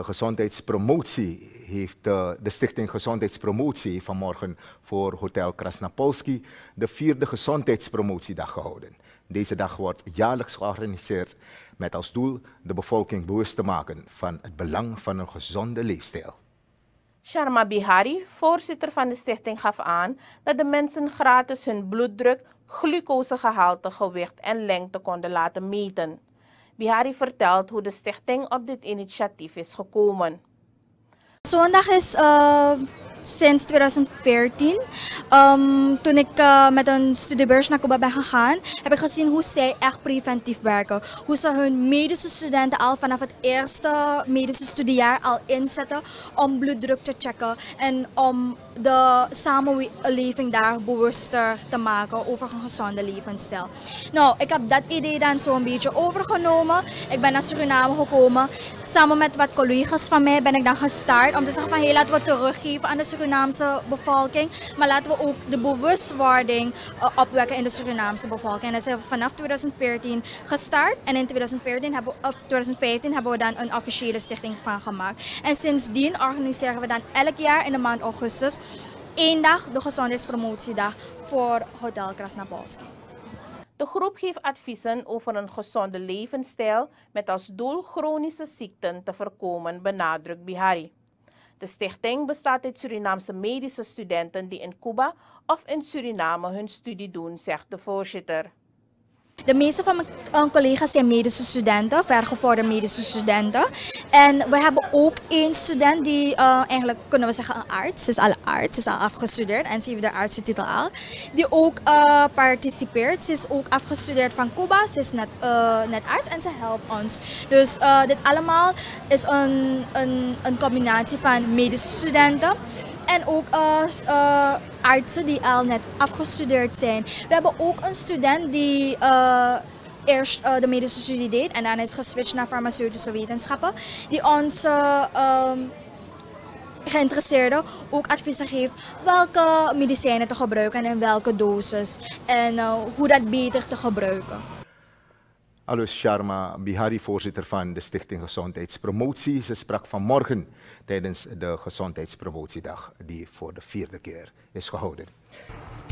De gezondheidspromotie heeft de Stichting Gezondheidspromotie vanmorgen voor Hotel Krasnapolski de 4e Gezondheidspromotiedag gehouden. Deze dag wordt jaarlijks georganiseerd met als doel de bevolking bewust te maken van het belang van een gezonde leefstijl. Sharma Bihari, voorzitter van de stichting, gaf aan dat de mensen gratis hun bloeddruk, glucosegehalte, gewicht en lengte konden laten meten. Bihari vertelt hoe de stichting op dit initiatief is gekomen. Zondag is sinds 2014. Toen ik met een studiebeurs naar Cuba ben gegaan, heb ik gezien hoe zij echt preventief werken. Hoe ze hun medische studenten al vanaf het eerste medische studiejaar al inzetten om bloeddruk te checken en om de samenleving daar bewuster te maken over een gezonde levensstijl. Nou, ik heb dat idee dan zo'n beetje overgenomen. Ik ben naar Suriname gekomen. Samen met wat collega's van mij ben ik dan gestart om te zeggen van hey, laten we teruggeven aan de Surinaamse bevolking. Maar laten we ook de bewustwording opwekken in de Surinaamse bevolking. En dat is vanaf 2014 gestart. En in 2015 hebben we dan een officiële stichting van gemaakt. En sindsdien organiseren we dan elk jaar in de maand augustus 1 dag de gezondheidspromotiedag voor Hotel Krasnapolski. De groep geeft adviezen over een gezonde levensstijl met als doel chronische ziekten te voorkomen, benadrukt Bihari. De stichting bestaat uit Surinaamse medische studenten die in Cuba of in Suriname hun studie doen, zegt de voorzitter. De meeste van mijn collega's zijn medische studenten, vergevorderde medische studenten. En we hebben ook 1 student die eigenlijk, kunnen we zeggen, een arts. Ze is al arts, ze is al afgestudeerd en ze heeft de artsentitel al. Die ook participeert. Ze is ook afgestudeerd van Cuba, ze is net arts en ze helpt ons. Dus dit allemaal is een combinatie van medische studenten. En ook artsen die al net afgestudeerd zijn. We hebben ook een student die eerst de medische studie deed en dan is geswitcht naar farmaceutische wetenschappen. Die ons geïnteresseerden ook adviezen geeft welke medicijnen te gebruiken en in welke dosis. En hoe dat beter te gebruiken. Aldus Sharma Bihari, voorzitter van de Stichting Gezondheidspromotie. Ze sprak vanmorgen tijdens de Gezondheidspromotiedag die voor de 4e keer is gehouden.